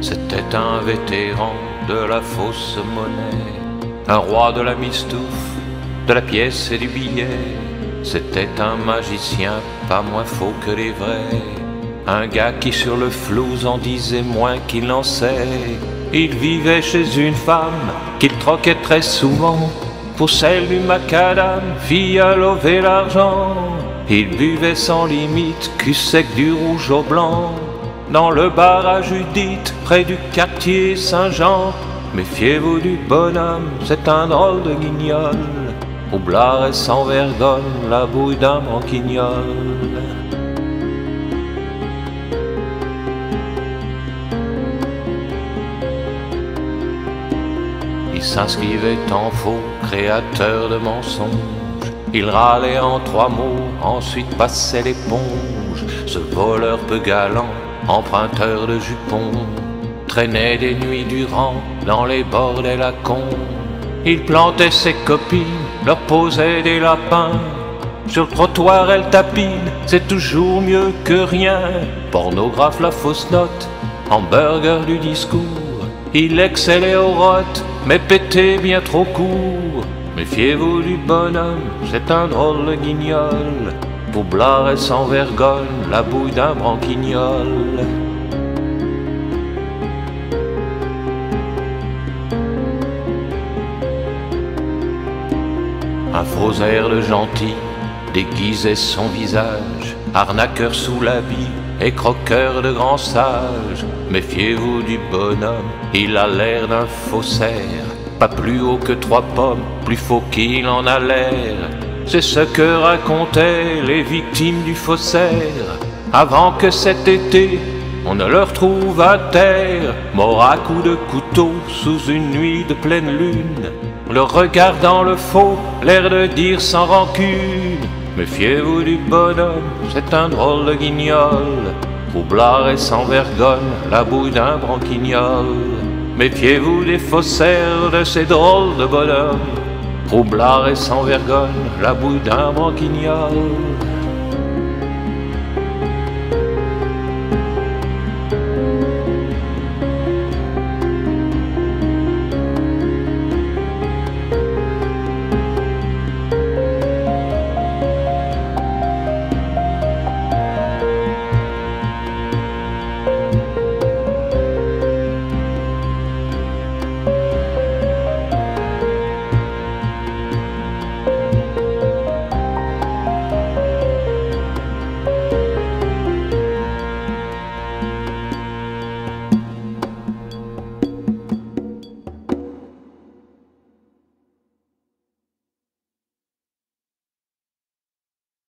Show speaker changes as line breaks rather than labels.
C'était un vétéran de la fausse monnaie, un roi de la mistouffe, de la pièce et du billet. C'était un magicien pas moins faux que les vrais, un gars qui sur le flouze en disait moins qu'il n'en sait. Il vivait chez une femme qu'il troquait très souvent pour celle du macadam, fille à lever l'argent. Il buvait sans limite, cul sec du rouge au blanc, dans le bar à Judith, près du quartier Saint-Jean. Méfiez-vous du bonhomme, c'est un drôle de guignol, roublard et sans vergogne, la bouille d'un branquignol. Il s'inscrivait en faux, créateur de mensonges. Il râlait en 3 mots, ensuite passait l'éponge. Ce voleur peu galant, emprunteur de jupons, traînait des nuits durant dans les bordels à cons. Il plantait ses copines, leur posait des lapins. Sur le trottoir elle tapine, c'est toujours mieux que rien. Pornographe la fausse note, hamburger du discours. Il excellait au rot, mais pétait bien trop court. Méfiez-vous du bonhomme, c'est un drôle de guignol, roublard et sans vergogne, la bouille d'un branquignol. Un faux air de gentil déguisait son visage, arnaqueur sous l'habit et croqueur de grand sage. Méfiez-vous du bonhomme, il a l'air d'un faussaire, pas plus haut que 3 pommes, plus faux qu'il en a l'air. C'est ce que racontaient les victimes du faussaire, avant que cet été on ne le retrouve à terre, mort à coups de couteau sous une nuit de pleine lune, le regard dans le faux, l'air de dire sans rancune. Méfiez-vous du bonhomme, c'est un drôle de guignol, roublard et sans vergogne, la bouille d'un branquignol. Méfiez-vous des faussaires, de ces drôles de bonhommes, roublard et sans vergogne, la bouille d'un branquignol.